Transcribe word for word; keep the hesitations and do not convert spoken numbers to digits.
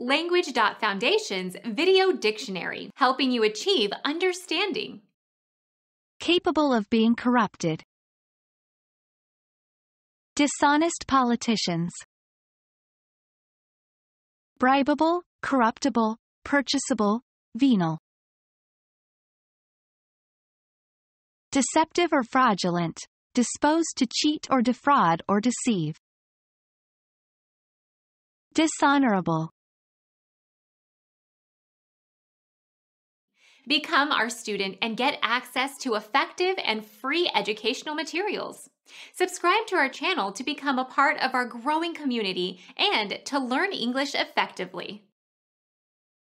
Language.Foundation's Video Dictionary, helping you achieve understanding. Capable of being corrupted. Dishonest politicians. Bribable, corruptible, purchasable, venal. Deceptive or fraudulent, disposed to cheat or defraud or deceive. Dishonorable. Become our student and get access to effective and free educational materials. Subscribe to our channel to become a part of our growing community and to learn English effectively.